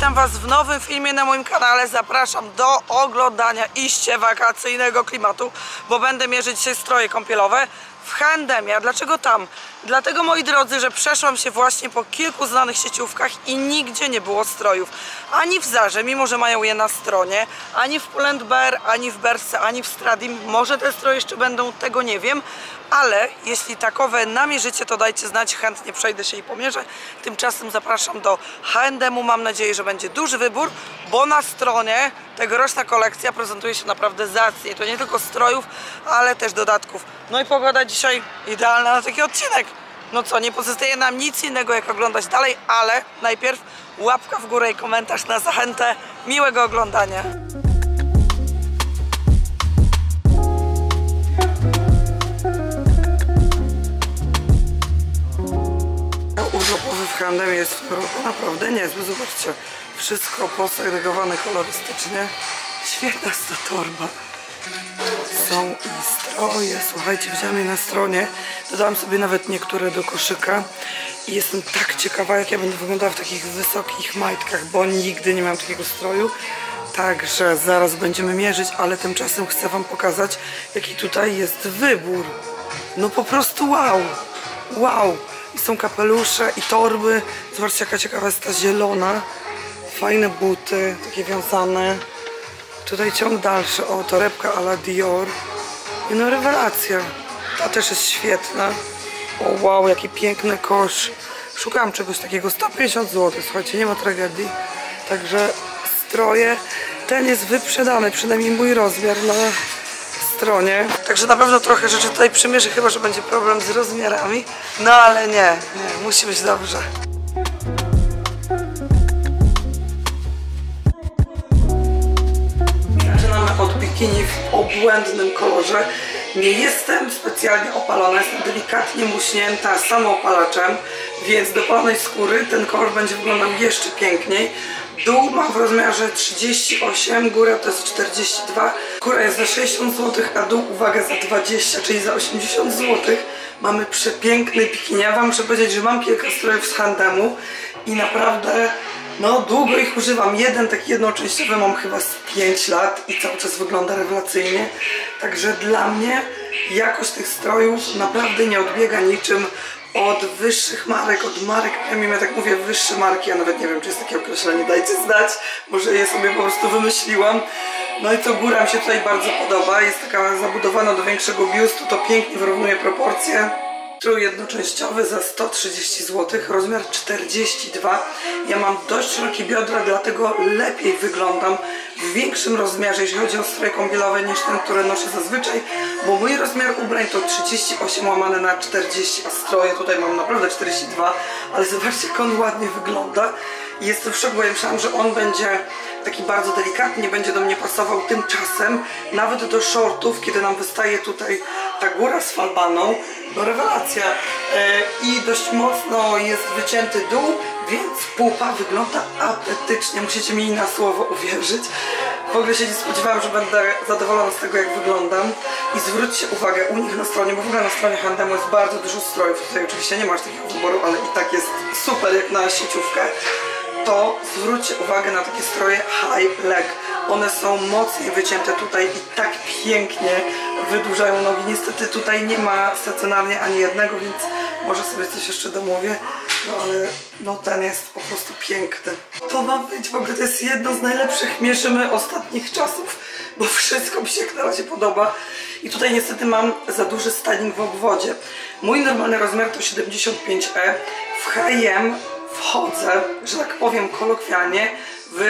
witam Was w nowym filmie na moim kanale. Zapraszam do oglądania iście wakacyjnego klimatu, bo będę mierzyć dzisiaj stroje kąpielowe w H&M. A dlaczego tam? Dlatego, moi drodzy, że przeszłam się właśnie po kilku znanych sieciówkach i nigdzie nie było strojów. Ani w Zarze, mimo że mają je na stronie, ani w Pull&Bear, ani w Bershce, ani w Stradim. Może te stroje jeszcze będą, tego nie wiem. Ale jeśli takowe namierzycie, to dajcie znać, chętnie przejdę się i pomierzę. Tymczasem zapraszam do H&M-u. Mam nadzieję, że będzie duży wybór, bo na stronie tegoroczna kolekcja prezentuje się naprawdę zacnie. I to nie tylko strojów, ale też dodatków. No i pogoda dzisiaj idealna na taki odcinek. No co, nie pozostaje nam nic innego jak oglądać dalej, ale najpierw łapka w górę i komentarz na zachętę. Miłego oglądania. Urlopowy w H&M jest w tym roku naprawdę niezły. Zobaczcie, wszystko posegregowane kolorystycznie. Świetna jest ta torba. Są i stroje. Słuchajcie, wziąłem je na stronie. Dodałam sobie nawet niektóre do koszyka. I jestem tak ciekawa, jak ja będę wyglądała w takich wysokich majtkach, bo nigdy nie miałam takiego stroju. Także zaraz będziemy mierzyć, ale tymczasem chcę Wam pokazać, jaki tutaj jest wybór. No po prostu wow! Wow! I są kapelusze i torby. Zobaczcie, jaka ciekawa jest ta zielona. Fajne buty, takie wiązane. Tutaj ciąg dalszy. O, torebka a la Dior. I no rewelacja. Ta też jest świetna. O wow, jaki piękny kosz. Szukałam czegoś takiego. 150 zł. Słuchajcie, nie ma tragedii. Także stroje. Ten jest wyprzedany. Przynajmniej mój rozmiar na stronie. Także na pewno trochę rzeczy tutaj przymierzę, chyba że będzie problem z rozmiarami. No ale nie, musi być dobrze. Zaczynamy od bikini w obłędnym kolorze. Nie jestem specjalnie opalona, jestem delikatnie muśnięta samoopalaczem, więc do palonej skóry ten kolor będzie wyglądał jeszcze piękniej. Dół mam w rozmiarze 38, góra to jest 42. Góra jest za 60 zł, a dół, uwaga, za 20, czyli za 80 zł. Mamy przepiękny bikini. Ja Wam muszę powiedzieć, że mam kilka strojów z H&M-u i naprawdę no długo ich używam. Jeden taki jednoczęściowy mam chyba z 5 lat i cały czas wygląda rewelacyjnie. Także dla mnie jakość tych strojów naprawdę nie odbiega niczym od wyższych marek, od marek premium. Ja tak mówię, wyższe marki, ja nawet nie wiem, czy jest takie określenie, dajcie znać, może je sobie po prostu wymyśliłam. No i to góra mi się tutaj bardzo podoba, jest taka zabudowana do większego biustu, to pięknie wyrównuje proporcje. Strój jednoczęściowy za 130 zł, rozmiar 42. Ja mam dość szerokie biodra, dlatego lepiej wyglądam w większym rozmiarze, jeśli chodzi o stroje kąpielowe, niż ten, który noszę zazwyczaj, bo mój rozmiar ubrań to 38 łamane na 40, a stroje tutaj mam naprawdę 42, ale zobaczcie, jak on ładnie wygląda. I jestem w szoku, bo ja myślałam, że on będzie taki bardzo delikatny, nie będzie do mnie pasował. Tymczasem nawet do shortów, kiedy nam wystaje tutaj ta góra z falbaną, no rewelacja. I dość mocno jest wycięty dół, więc pupa wygląda apetycznie. Musicie mi na słowo uwierzyć. W ogóle się nie spodziewałam, że będę zadowolona z tego, jak wyglądam. I zwróćcie uwagę, u nich na stronie, bo w ogóle na stronie H&M jest bardzo dużo strojów. Tutaj oczywiście nie masz takiego wyboru, ale i tak jest super jak na sieciówkę. To zwróćcie uwagę na takie stroje high leg. One są mocniej wycięte tutaj i tak pięknie wydłużają nogi. Niestety tutaj nie ma stacjonarnie ani jednego, więc może sobie coś jeszcze domówię. No ale no ten jest po prostu piękny. To ma być w ogóle, to jest jedno z najlepszych mierzymy ostatnich czasów, bo wszystko mi się jak na razie podoba. I tutaj niestety mam za duży styling w obwodzie. Mój normalny rozmiar to 75E. W H&M wchodzę, że tak powiem kolokwialnie, w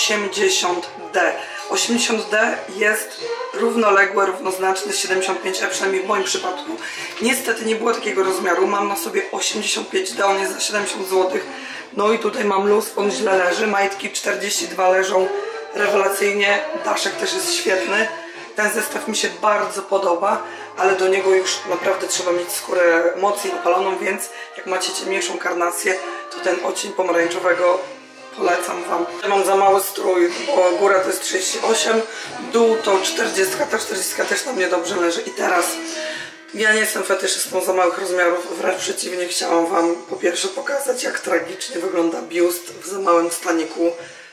80D. 80D jest równoległe, równoznaczne z 75E, przynajmniej w moim przypadku. Niestety nie było takiego rozmiaru, mam na sobie 85D, on jest za 70 zł. No i tutaj mam luz, on źle leży, majtki 42 leżą rewelacyjnie, daszek też jest świetny. Ten zestaw mi się bardzo podoba, ale do niego już naprawdę trzeba mieć skórę mocniej opaloną, więc jak macie ciemniejszą karnację, to ten odcień pomarańczowego polecam Wam. Ja mam za mały strój, bo góra to jest 38, dół to 40, ta 40 też na mnie dobrze leży. I teraz ja nie jestem fetyszystą za małych rozmiarów, wręcz przeciwnie, chciałam Wam po pierwsze pokazać, jak tragicznie wygląda biust w za małym staniku.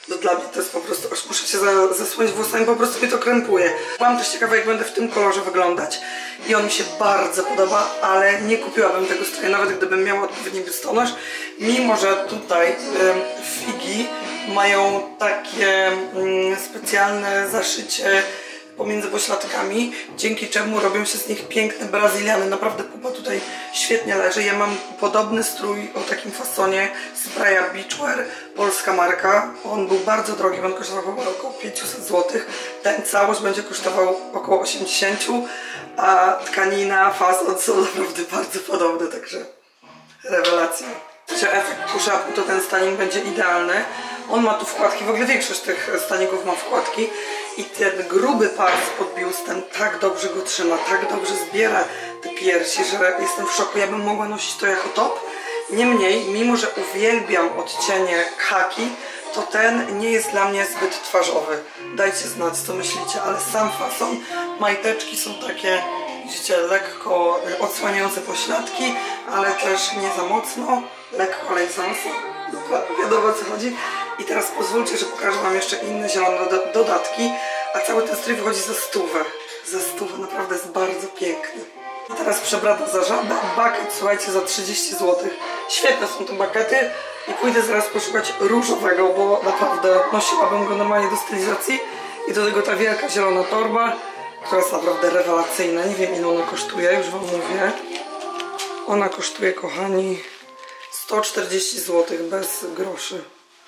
No dla mnie to jest po prostu, aż muszę się zasłonić włosami, po prostu mnie to krępuje. Byłam też ciekawa, jak będę w tym kolorze wyglądać i on mi się bardzo podoba, ale nie kupiłabym tego stroju, nawet gdybym miała odpowiedni biustonosz, mimo że tutaj figi mają takie specjalne zaszycie pomiędzy pośladkami, dzięki czemu robią się z nich piękne brazyliany. Naprawdę pupa tutaj świetnie leży. Ja mam podobny strój o takim fasonie z Praia Beachwear, polska marka. On był bardzo drogi, on kosztował około 500 zł. Ten całość będzie kosztował około 80, a tkanina, fason są naprawdę bardzo podobne, także rewelacja. Efekt push-upu to ten stanik będzie idealny. On ma tu wkładki, w ogóle większość tych staników ma wkładki i ten gruby pas pod biustem tak dobrze go trzyma, tak dobrze zbiera te piersi, że jestem w szoku. Ja bym mogła nosić to jako top. Niemniej, mimo że uwielbiam odcienie khaki, to ten nie jest dla mnie zbyt twarzowy. Dajcie znać, co myślicie, ale sam fason, majteczki są takie, widzicie, lekko odsłaniające pośladki, ale też nie za mocno, lekko lejsące. Wiadomo, o co chodzi. I teraz pozwólcie, że pokażę wam jeszcze inne zielone dodatki, a cały ten strój wychodzi za 100. Za 100, naprawdę jest bardzo piękny. I teraz przebrana za żabę, bukiet, słuchajcie, za 30 zł. Świetne są te bukiety i pójdę zaraz poszukać różowego, bo naprawdę nosiłabym go normalnie do stylizacji. I do tego ta wielka zielona torba, która jest naprawdę rewelacyjna. Nie wiem, ile ona kosztuje, już wam mówię. Ona kosztuje, kochani, 140 zł bez groszy.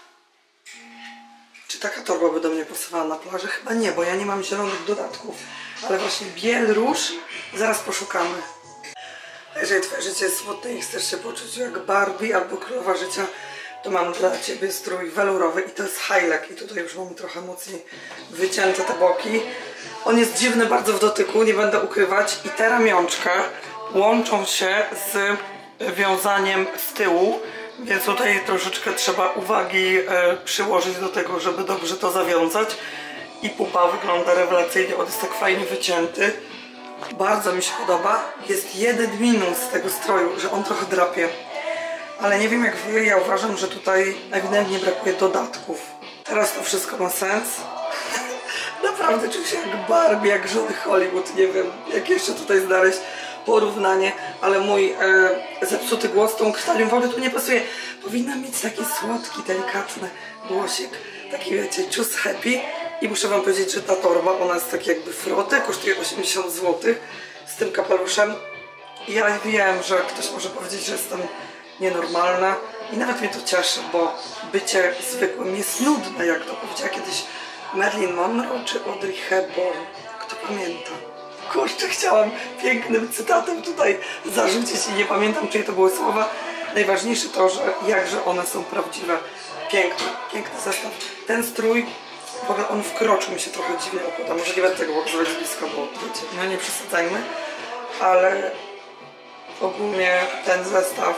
Czy taka torba by do mnie pasowała na plaży? Chyba nie, bo ja nie mam zielonych dodatków. Ale właśnie biel, róż, zaraz poszukamy. Jeżeli twoje życie jest smutne i chcesz się poczuć jak Barbie albo królowa życia, to mam dla ciebie strój welurowy i to jest highlight. I tutaj już mamy trochę mocniej wycięte te boki. On jest dziwny bardzo w dotyku, nie będę ukrywać. I te ramionczka łączą się z wiązaniem z tyłu. Więc tutaj troszeczkę trzeba uwagi przyłożyć do tego, żeby dobrze to zawiązać. I pupa wygląda rewelacyjnie, on jest tak fajnie wycięty. Bardzo mi się podoba. Jest jeden minus tego stroju, że on trochę drapie. Ale nie wiem jak wy, ja uważam, że tutaj ewidentnie brakuje dodatków. Teraz to wszystko ma sens. Naprawdę czuję się jak Barbie, jak żony Hollywood. Nie wiem, jak jeszcze tutaj znaleźć porównanie, ale mój zepsuty głos tą krtanią w ogóle tu nie pasuje. Powinna mieć taki słodki, delikatny głosik. Taki wiecie, choose happy. I muszę wam powiedzieć, że ta torba, ona jest tak jakby froty, kosztuje 80 zł z tym kapeluszem. I ja wiem, że ktoś może powiedzieć, że jestem nienormalna i nawet mnie to cieszy, bo bycie zwykłym jest nudne, jak to powiedziała kiedyś Marilyn Monroe czy Audrey Hepburn. Kto pamięta? Kurczę, chciałam pięknym cytatem tutaj zarzucić i nie pamiętam, czyje to były słowa. Najważniejsze to, że jakże one są prawdziwe. Piękny, piękny zestaw. Ten strój, w ogóle on wkroczył mi się trochę dziwnie opłata. Może nie będę tego pokazywać blisko, bo wiecie, no nie przesadzajmy. Ale ogólnie ten zestaw.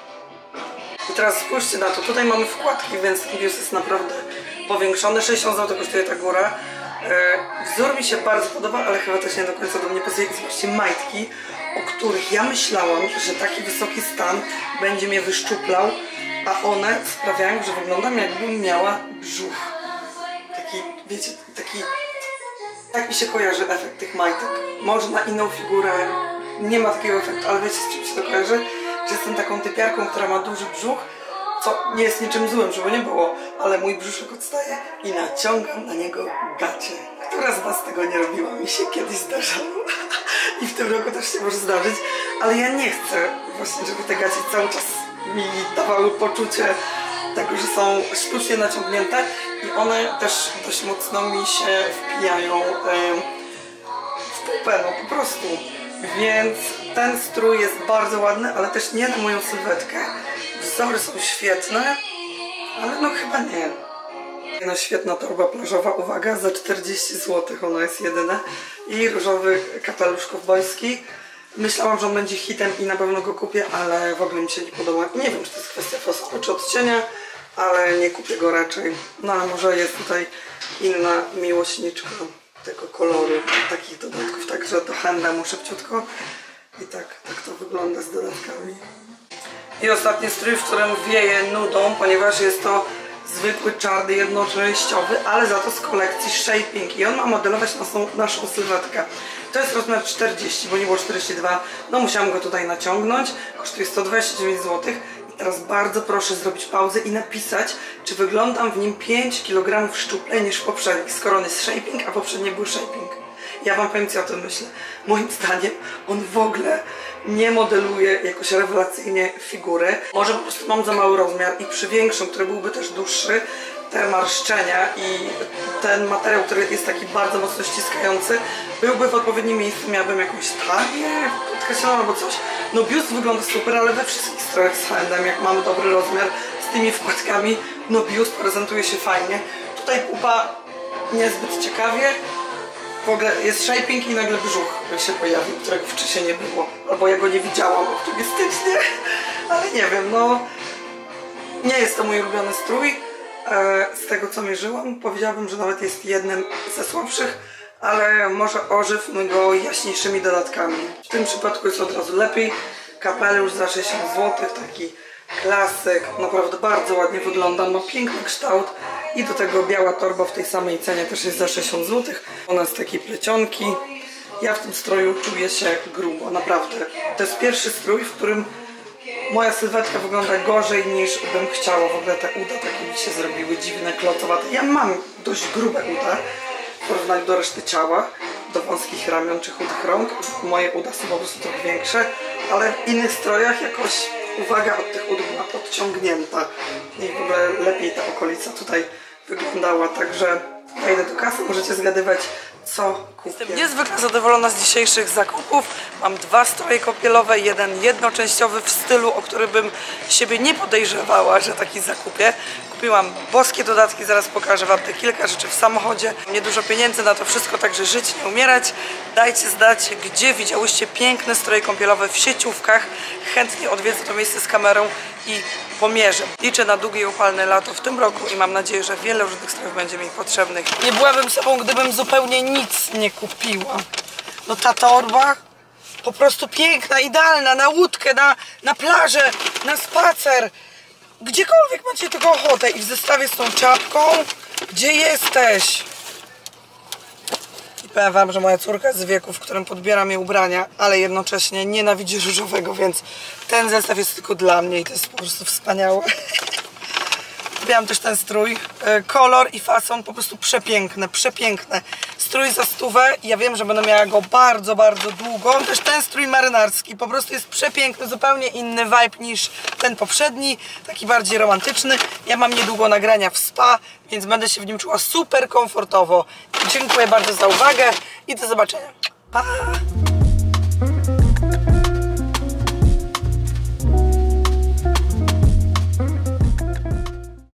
I teraz spójrzcie na to. Tutaj mamy wkładki, więc ten biust jest naprawdę powiększony. 60 zł kosztuje ta góra. Wzór mi się bardzo podoba, ale chyba też nie do końca do mnie pasuje. Zobaczcie, majtki, o których ja myślałam, że taki wysoki stan będzie mnie wyszczuplał, a one sprawiają, że wyglądam jakbym miała brzuch. Taki, wiecie, taki... Tak mi się kojarzy efekt tych majtek. Może na inną figurę nie ma takiego efektu, ale wiecie, z czym się to kojarzy? Że jestem taką typiarką, która ma duży brzuch, co nie jest niczym złym, żeby nie było, ale mój brzuszek odstaje i naciągam na niego gacie. Która z was tego nie robiła? Mi się kiedyś zdarzało i w tym roku też się może zdarzyć, ale ja nie chcę właśnie, żeby te gacie cały czas mi dawały poczucie tego, że są sztucznie naciągnięte i one też dość mocno mi się wpijają w pupę, no po prostu. Więc ten strój jest bardzo ładny, ale też nie na moją sylwetkę. Wzory są świetne, ale no chyba nie. No świetna torba plażowa, uwaga, za 40 zł ona jest jedyna. I różowy kapelusz kowbojski. Myślałam, że on będzie hitem i na pewno go kupię, ale w ogóle mi się nie podoba. Nie wiem, czy to jest kwestia fasonu czy odcienia, ale nie kupię go raczej. No ale może jest tutaj inna miłośniczka tego koloru, takich dodatków, także do handla mu szybciutko. I tak to wygląda z dodatkami. I ostatni strój, w którym wieje nudą, ponieważ jest to zwykły, czarny, jednoczęściowy, ale za to z kolekcji Shaping i on ma modelować naszą sylwetkę. To jest rozmiar 40, bo nie było 42, no musiałam go tutaj naciągnąć, kosztuje 129 zł. I teraz bardzo proszę zrobić pauzę i napisać, czy wyglądam w nim 5 kg szczuplej niż w poprzednich, skoro on jest Shaping, a poprzednie był Shaping. Ja wam powiem, co o tym myślę. Moim zdaniem on w ogóle nie modeluje jakoś rewelacyjnie figury. Może po prostu mam za mały rozmiar i przy większym, który byłby też dłuższy, te marszczenia i ten materiał, który jest taki bardzo mocno ściskający, byłby w odpowiednim miejscu, miałabym jakąś talię podkreśloną albo coś. No biust wygląda super, ale we wszystkich strojach z H&M, jak mamy dobry rozmiar z tymi wkładkami, no biust prezentuje się fajnie. Tutaj pupa niezbyt ciekawie. W ogóle jest Shaping i nagle brzuch się pojawił, którego wcześniej nie było. Albo ja go nie widziałam optymistycznie, ale nie wiem, no nie jest to mój ulubiony strój. Z tego co mierzyłam, powiedziałabym, że nawet jest jednym ze słabszych, ale może ożywmy go jaśniejszymi dodatkami. W tym przypadku jest od razu lepiej. Kapelusz za 60 zł, taki klasyk, naprawdę bardzo ładnie wygląda, ma piękny kształt i do tego biała torba w tej samej cenie też jest za 60 zł. Ona z takiej plecionki. Ja w tym stroju czuję się grubo, naprawdę. To jest pierwszy strój, w którym moja sylwetka wygląda gorzej niż bym chciała. W ogóle te uda takie mi się zrobiły dziwne, klocowate. Ja mam dość grube uda w porównaniu do reszty ciała, do wąskich ramion czy chudych rąk. Moje uda są po prostu trochę większe, ale w innych strojach jakoś uwaga od tych ud była podciągnięta i w ogóle lepiej ta okolica tutaj wyglądała, także ja idę do kasy, możecie zgadywać, co kupię. Jestem niezwykle zadowolona z dzisiejszych zakupów. Mam 2 stroje kąpielowe, jeden jednoczęściowy w stylu, o który bym siebie nie podejrzewała, że taki zakupię. Kupiłam boskie dodatki, zaraz pokażę wam te kilka rzeczy w samochodzie. Niedużo pieniędzy na to wszystko, także żyć, nie umierać. Dajcie znać, gdzie widziałyście piękne stroje kąpielowe w sieciówkach. Chętnie odwiedzę to miejsce z kamerą i pomierzę. Liczę na długie i upalne lato w tym roku i mam nadzieję, że wiele różnych strojów będzie mi potrzebnych. Nie byłabym sobą, gdybym zupełnie nic nie kupiła. No ta torba po prostu piękna, idealna, na łódkę, na plażę, na spacer. Gdziekolwiek macie tego ochotę i w zestawie z tą czapką. Gdzie jesteś? I powiem wam, że moja córka jest z wieku, w którym podbieram jej ubrania, ale jednocześnie nienawidzi różowego, więc ten zestaw jest tylko dla mnie i to jest po prostu wspaniałe. Kupiłam też ten strój. Kolor i fason po prostu przepiękne, przepiękne. Strój za 100, ja wiem, że będę miała go bardzo, bardzo długo. Też ten strój marynarski po prostu jest przepiękny, zupełnie inny vibe niż ten poprzedni, taki bardziej romantyczny. Ja mam niedługo nagrania w spa, więc będę się w nim czuła super komfortowo. Dziękuję bardzo za uwagę i do zobaczenia. Pa!